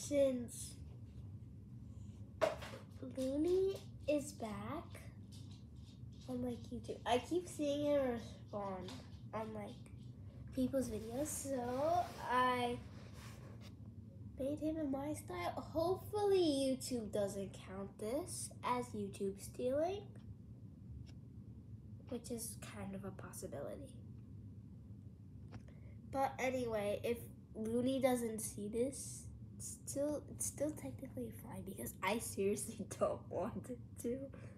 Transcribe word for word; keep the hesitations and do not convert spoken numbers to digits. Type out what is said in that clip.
since Luni is back on like YouTube, I keep seeing him respond on like people's videos, so I made him in my style. Hopefully YouTube doesn't count this as YouTube stealing, which is kind of a possibility. But anyway, if Luni doesn't see this, it's still it's still technically fine because I seriously don't want it to.